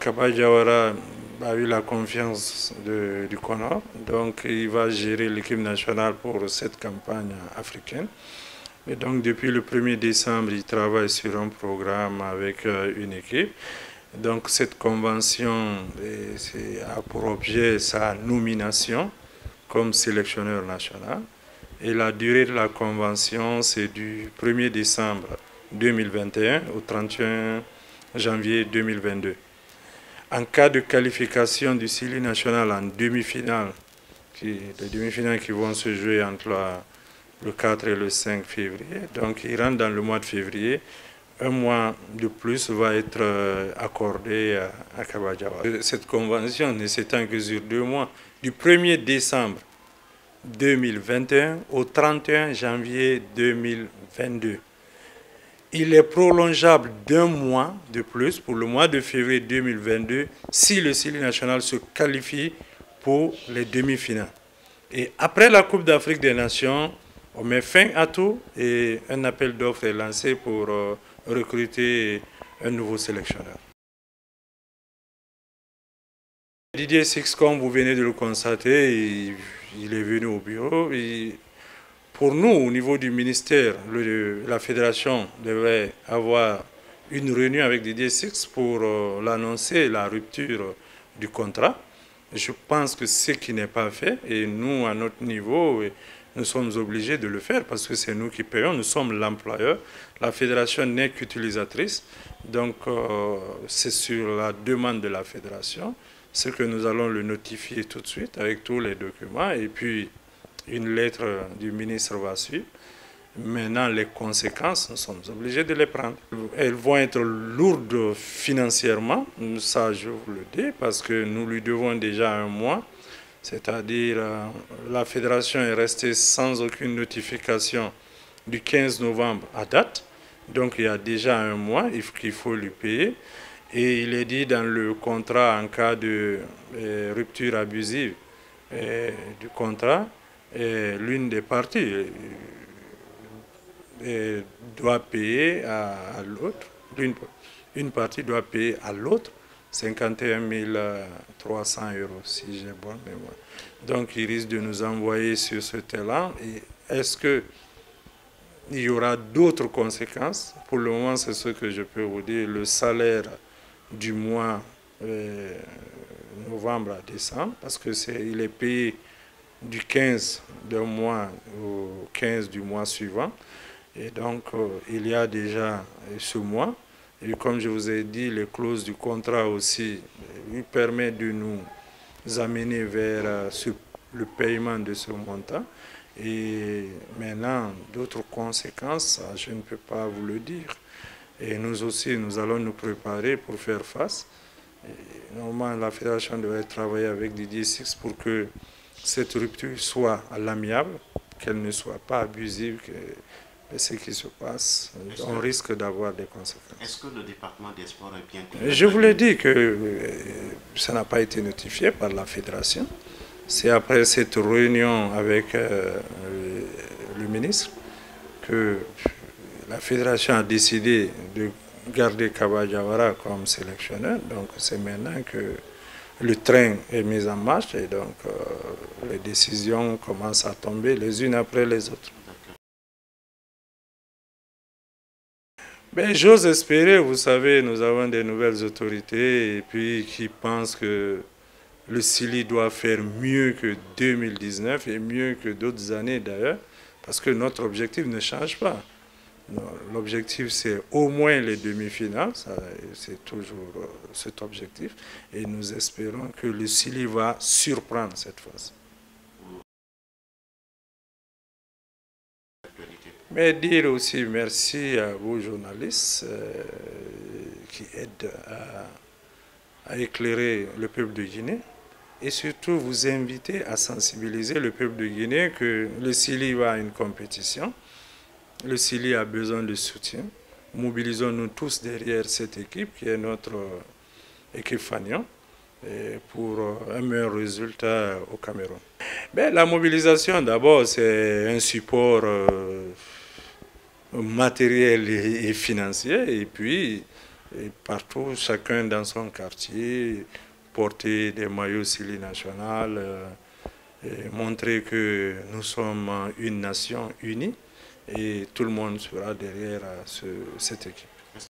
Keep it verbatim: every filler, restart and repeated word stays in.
Kaba Diawara a eu la confiance de, du Conor, donc il va gérer l'équipe nationale pour cette campagne africaine. Et donc depuis le premier décembre, il travaille sur un programme avec une équipe. Donc cette convention a pour objet sa nomination comme sélectionneur national. Et la durée de la convention, c'est du premier décembre deux mille vingt et un au trente et un janvier deux mille vingt-deux. En cas de qualification du Sili national en demi-finale, les demi-finales qui vont se jouer entre la, le quatre et le cinq février, donc il rentre dans le mois de février, un mois de plus va être accordé à, à Kaba Diawara. Cette convention ne s'étend que sur deux mois, du premier décembre deux mille vingt et un au trente et un janvier deux mille vingt-deux. Il est prolongeable d'un mois de plus pour le mois de février deux mille vingt-deux si le Sili national se qualifie pour les demi-finales. Et après la Coupe d'Afrique des Nations, on met fin à tout et un appel d'offres est lancé pour euh, recruter un nouveau sélectionneur. Didier Six, comme vous venez de le constater, il, il est venu au bureau. Il, Pour nous, au niveau du ministère, le, la fédération devait avoir une réunion avec Didier Six pour euh, l'annoncer, la rupture du contrat. Je pense que c'est ce qui n'est pas fait et nous, à notre niveau, nous sommes obligés de le faire parce que c'est nous qui payons, nous sommes l'employeur. La fédération n'est qu'utilisatrice, donc euh, c'est sur la demande de la fédération, ce que nous allons le notifier tout de suite avec tous les documents et puis une lettre du ministre va suivre. Maintenant, les conséquences, nous sommes obligés de les prendre. Elles vont être lourdes financièrement, ça je vous le dis, parce que nous lui devons déjà un mois. C'est-à-dire, la fédération est restée sans aucune notification du quinze novembre à date. Donc, il y a déjà un mois qu'il faut lui payer. Et il est dit dans le contrat, en cas de euh, rupture abusive euh, du contrat, l'une des parties euh, doit payer à, à l'autre, une, une partie doit payer à l'autre cinquante et un mille trois cents euros, si j'ai bonne mémoire. Donc il risque de nous envoyer sur ce terrain. Est-ce qu'il y aura d'autres conséquences? Pour le moment, c'est ce que je peux vous dire. Le salaire du mois euh, novembre à décembre, parce qu'il est, est payé du quinze d'un mois au quinze du mois suivant. Et donc, euh, il y a déjà ce mois. Et comme je vous ai dit, les clauses du contrat aussi lui permettent de nous amener vers euh, ce, le paiement de ce montant. Et maintenant, d'autres conséquences, je ne peux pas vous le dire. Et nous aussi, nous allons nous préparer pour faire face. Et normalement, la fédération devrait travailler avec Didier Six pour que cette rupture soit à l'amiable, qu'elle ne soit pas abusive, que ce qui se passe, on risque d'avoir des conséquences. Est-ce que le département des sports est bien connu? Je vous l'ai dit que euh, ça n'a pas été notifié par la fédération. C'est après cette réunion avec euh, le, le ministre que la fédération a décidé de garder Kaba Diawara comme sélectionneur. Donc c'est maintenant que le train est mis en marche et donc euh, les décisions commencent à tomber les unes après les autres. Ben, j'ose espérer, vous savez, nous avons des nouvelles autorités et puis qui pensent que le Sili doit faire mieux que deux mille dix-neuf et mieux que d'autres années d'ailleurs, parce que notre objectif ne change pas. L'objectif, c'est au moins les demi-finales, c'est toujours euh, cet objectif. Et nous espérons que le Sili va surprendre cette fois-ci. Mais dire aussi merci à vous journalistes euh, qui aident à, à éclairer le peuple de Guinée. Et surtout vous inviter à sensibiliser le peuple de Guinée que le Sili va à une compétition. Le Sili a besoin de soutien. Mobilisons-nous tous derrière cette équipe qui est notre équipe Fagnon pour un meilleur résultat au Cameroun. Ben, la mobilisation, d'abord, c'est un support euh, matériel et financier. Et puis, et partout, chacun dans son quartier, porter des maillots Silly National, euh, et montrer que nous sommes une nation unie et tout le monde sera derrière ce, cette équipe.